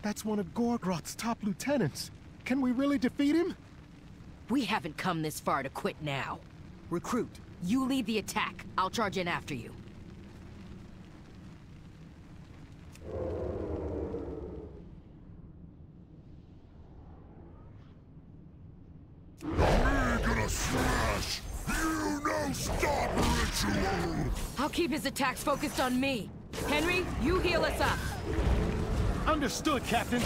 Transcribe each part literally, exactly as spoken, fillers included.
That's one of Gorgroth's top lieutenants. Can we really defeat him? We haven't come this far to quit now. Recruit, you lead the attack. I'll charge in after you. We're gonna smash! You no stop ritual! I'll keep his attacks focused on me. Henry, you heal us up. Understood, Captain.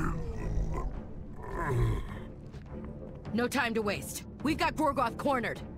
No time to waste. We've got Gorgoth cornered.